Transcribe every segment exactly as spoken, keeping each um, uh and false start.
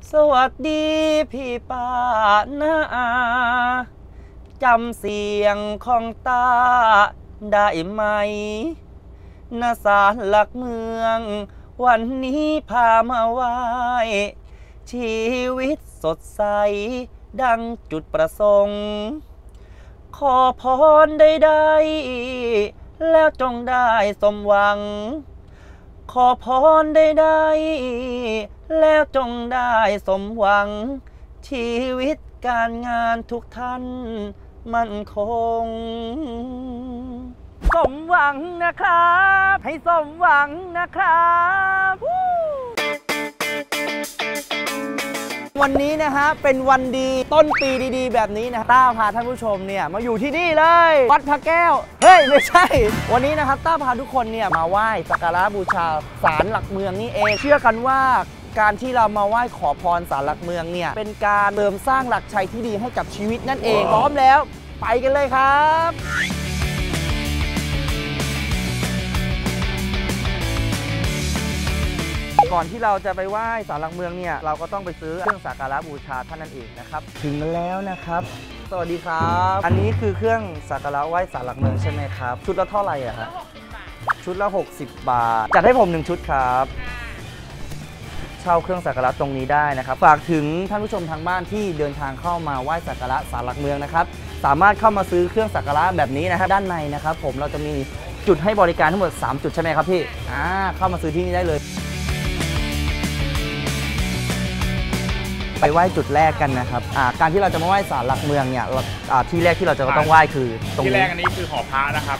สวัสดีพี่ป้าน้าอาจำเสียงของตาได้ไหมณศาลหลักเมืองวันนี้พามาไหว้ชีวิตสดใสดังจุดประสงค์ขอพรใดๆแล้วจงได้สมหวังขอพรใดๆแล้วจงได้สมหวังชีวิตการงานทุกท่านมั่นคงสมหวังนะครับให้สมหวังนะครับวันนี้นะฮะเป็นวันดีต้นปีดีๆแบบนี้นะต้าพาท่านผู้ชมเนี่ยมาอยู่ที่นี่เลยวัดพระแก้วเฮ้ยไม่ใช่วันนี้นะครับต้าพาทุกคนเนี่ยมาไหว้สักการะบูชาศาลหลักเมืองนี่เองเชื่อกันว่าการที่เรามาไหว้ขอพรศาลหลักเมืองเนี่ยเป็นการเติมสร้างหลักชัยที่ดีให้กับชีวิตนั่นเองพร้อมแล้วไปกันเลยครับก่อนที่เราจะไปไหว้ศาลหลักเมืองเนี่ยเราก็ต้องไปซื้อเครื่องสักการะบูชาท่านนั่นเองนะครับถึงแล้วนะครับสวัสดีครับอันนี้คือเครื่องสักการะไหว้ศาลหลักเมืองใช่ไหมครับชุดละเท่าไหร่อะครับชุดละหกสิบบาทจัดให้ผมหนึ่งชุดครับเช่าเครื่องสักการะตรงนี้ได้นะครับฝากถึงท่านผู้ชมทางบ้านที่เดินทางเข้ามาไหว้สักการะศาลหลักเมืองนะครับสามารถเข้ามาซื้อเครื่องสักการะแบบนี้นะครับด้านในนะครับผมเราจะมีจุดให้บริการทั้งหมดสามจุดใช่ไหมครับพี่อ่าเข้ามาซื้อที่นี่ได้เลยไปไหว้จุดแรกกันนะครับการที่เราจะมาไหว้ศาลหลักเมืองเนี่ยที่แรกที่เราจะต้องไหว้คือตรงนี้ที่แรกอันนี้คือหอพระนะครับ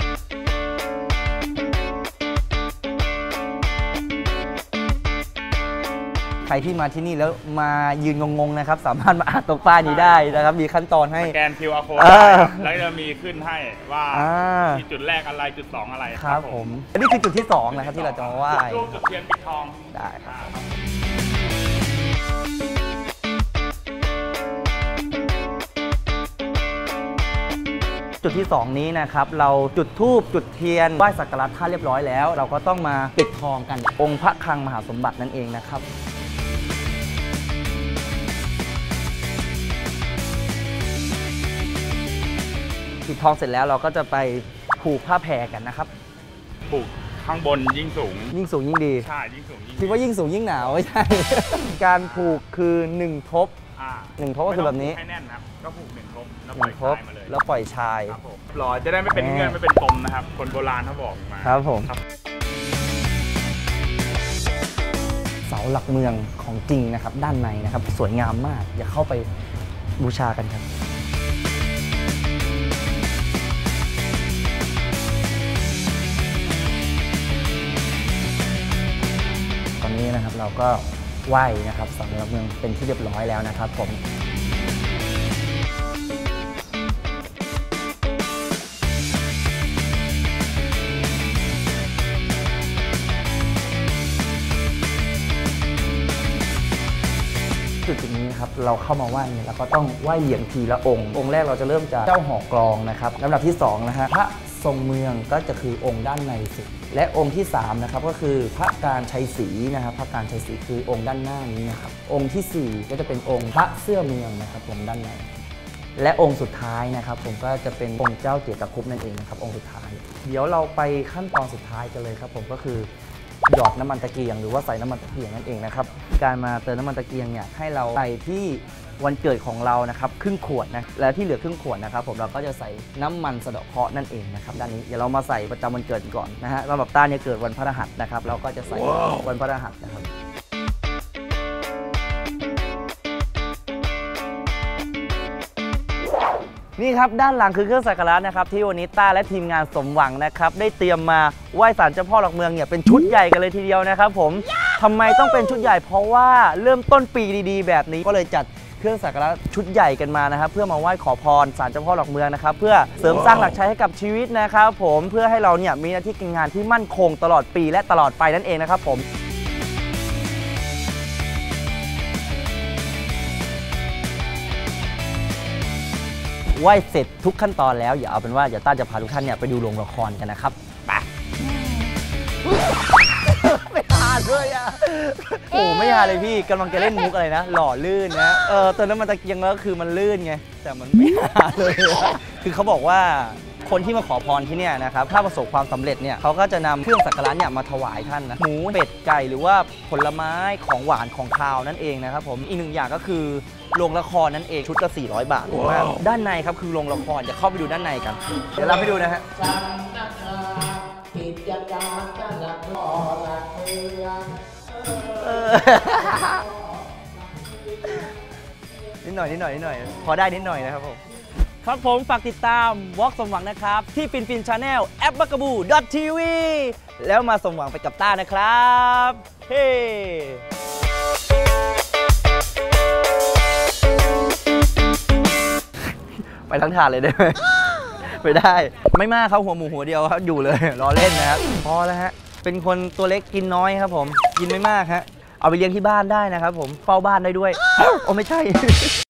ใครที่มาที่นี่แล้วมายืนงงๆนะครับสามารถมาอ่านตรงป้ายนี้ได้นะครับมีขั้นตอนให้สแกน คิว อาร์ Code แล้วจะมีขึ้นให้ว่าที่จุดแรกอะไรจุดสองอะไรครับผมอันนี้คือจุดที่สองนะครับที่เราจะมาไหว้จุดเทียนปิดทองได้ครับจุดที่สองนี้นะครับเราจุดธูปจุดเทียนไหว้สักการะท่านเรียบร้อยแล้วเราก็ต้องมาปิดทองกันองค์พระคลังมหาสมบัตินั่นเองนะครับปิดทองเสร็จแล้วเราก็จะไปผูกผ้าแพรกันนะครับผูกข้างบนยิ่งสูงยิ่งสูงยิ่งดีใช่ยิ่งสูงคิดว่ายิ่งสูงยิ่งหนาวไม่ใช่การผูกคือหนึ่งทบหนึ่งทบก็คือแบบนี้ให้แน่นครับก็ผูกหนึ่งทบแล้วปล่อยชายมาเลยแล้วปล่อยชายหล่อจะได้ไม่เป็นเงื่อนไม่เป็นปมนะครับคนโบราณเขาบอกมาครับผมเสาหลักเมืองของจริงนะครับด้านในนะครับสวยงามมากอย่าเข้าไปบูชากันครับตอนนี้นะครับเราก็ไหว้นะครับเสาหลักเมืองเป็นที่เรียบร้อยแล้วนะครับผมจุดนี้ครับเราเข้ามาไหว้เนี่ยเราก็ต้องไหว้เหรียญทีละองค์องค์แรกเราจะเริ่มจากเจ้าหอกลองนะครับลำดับที่สองนะฮะพระทรงเมืองก็จะคือองค์ด้านในสุดและองค์ที่สามนะครับก็คือพระการชัยศรีนะครับพระการชัยศรีคือองค์ด้านหน้านี้นะครับองค์ที่สี่ก็จะเป็นองค์พระเสื้อเมืองนะครับองค์ด้านในและองค์สุดท้ายนะครับผมก็จะเป็นองค์เจ้าเกียรติคุปนั่นเองนะครับองค์สุดท้ายเดี๋ยวเราไปขั้นตอนสุดท้ายกันเลยครับผมก็คือหยอดน้ำมันตะเกียงหรือว่าใส่น้ำมันตะเกียงนั่นเองนะครับการมาเติมน้ำมันตะเกียงเนี่ยให้เราใส่ที่วันเกิดของเรานะครับครึ่งขวดนะและที่เหลือครึ่งขวดนะครับผมเราก็จะใส่น้ำมันสะเดาะเคราะห์นั่นเองนะครับด้านนี้เดี๋ยวเรามาใส่ประจำวันเกิดก่อนนะฮะสำหรับต้าเนี่ยเกิดวันพฤหัสนะครับเราก็จะใส่ wow. วันพฤหัสนะครับนี่ครับด้านหลังคือเครื่องสักการะนะครับที่วันนี้ต้าและทีมงานสมหวังนะครับได้เตรียมมาไหว้ศาลเจ้าพ่อหลักเมืองเนี่ยเป็นชุดใหญ่กันเลยทีเดียวนะครับผมทำไมต้องเป็นชุดใหญ่เพราะว่าเริ่มต้นปีดีๆแบบนี้ก็เลยจัดเครื่องสักการะชุดใหญ่กันมานะครับเพื่อมาไหว้ขอพรศาลเจ้าพ่อหลักเมืองนะครับเพื่อเสริมสร้างหลักชัยให้กับชีวิตนะครับผมเพื่อให้เราเนี่ยมีหน้าที่การงานที่มั่นคงตลอดปีและตลอดไปนั่นเองนะครับผมไหว้เสร็จทุกขั้นตอนแล้วอย่าเอาเป็นว่าอย่าต้าจะพาทุกท่านเนี่ยไปดูโรงละครกันนะครับไปไม่ทันด้วยอ่ะโอ้ไม่ฮาเลยพี่กำลังจะเล่นมุกอะไรนะหล่อลื่นนะเออตอนนั้นมันตะเกียงแล้วคือมันลื่นไงแต่มันไม่ฮาเลยคือเขาบอกว่าคนที่มาขอพรที่เนี่ยนะครับถ้าประสบความสำเร็จเนี่ยเขาก็จะนำเครื่องสักการะเนี่ยมาถวายท่านนะหมูเป็ดไก่หรือว่าผลไม้ของหวานของคาวนั่นเองนะครับผมอีกหนึ่งอย่างก็คือโรงละครนั่นเองชุดละสี่ร้อยบาทถูกไหมด้านในครับคือโรงละครจะเข้าไปดูด้านในกันเดี๋ยวเราไปดูนะฮะกิจการจะหลักหล่อหลักเมืองนิดหน่อยนิดหน่อยนิดหน่อยพอได้นิดหน่อยนะครับผมครับผมฝากติดตามวอล์กสมหวังนะครับที่ฟินฟินชาแนลแอปบักกะบูดอททีวีแล้วมาสมหวังไปกับต้านะครับเฮ้ไปทั้งถาดเลยได้ไหมไปได้ไม่มากครับหัวหมูหัวเดียวครับอยู่เลยรอเล่นนะครับพอแล้วฮะเป็นคนตัวเล็กกินน้อยครับผมกินไม่มากฮะเอาไปเลี้ยงที่บ้านได้นะครับผมเฝ้าบ้านได้ด้วยโอ้ไม่ใช่